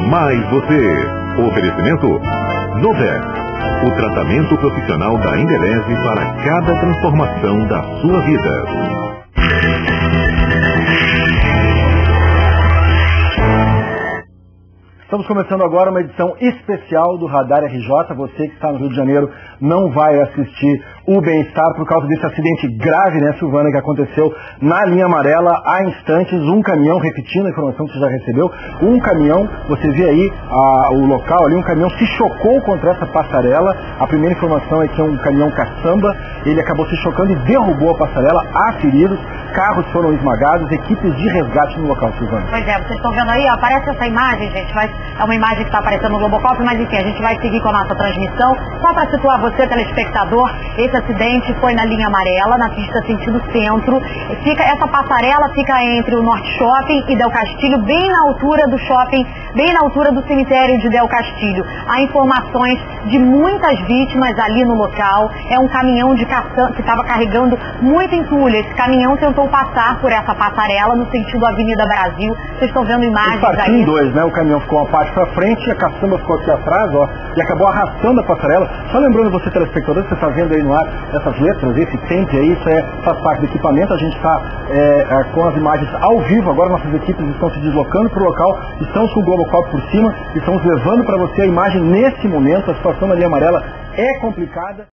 mais você. Oferecimento Novex, o tratamento profissional da Indeleze para cada transformação da sua vida. Estamos começando agora uma edição especial do Radar RJ. Você que está no Rio de Janeiro não vai assistir o Bem-Estar por causa desse acidente grave, né, Silvana, que aconteceu na linha amarela há instantes. Um caminhão, repetindo a informação que você já recebeu, um caminhão, você vê aí o local ali, um caminhão se chocou contra essa passarela. A primeira informação é que é um caminhão caçamba, ele acabou se chocando e derrubou a passarela. Há feridos, carros foram esmagados, equipes de resgate no local, Silvana. Pois é, vocês estão vendo aí, ó, aparece essa imagem, gente, é uma imagem que está aparecendo no Globocop, mas enfim, a gente vai seguir com a nossa transmissão. Só para situar você, telespectador, esse acidente foi na linha amarela, na pista sentido centro. Essa passarela fica entre o Norte Shopping e Del Castilho, bem na altura do shopping, bem na altura do cemitério de Del Castilho. Há informações de muitas vítimas ali no local. É um caminhão de caçamba que estava carregando muito entulho. Esse caminhão tentou passar por essa passarela no sentido Avenida Brasil. Vocês estão vendo imagens aí. Em dois, né? O caminhão ficou uma parte para frente e a caçamba ficou aqui atrás, ó, e acabou arrastando a passarela. Só lembrando você, telespectador, você está vendo aí no ar essas letras, esse tempo aí, faz parte do equipamento. A gente está com as imagens ao vivo, agora nossas equipes estão se deslocando para o local, estamos com o Globocop por cima, estamos levando para você a imagem nesse momento. A situação na linha amarela é complicada.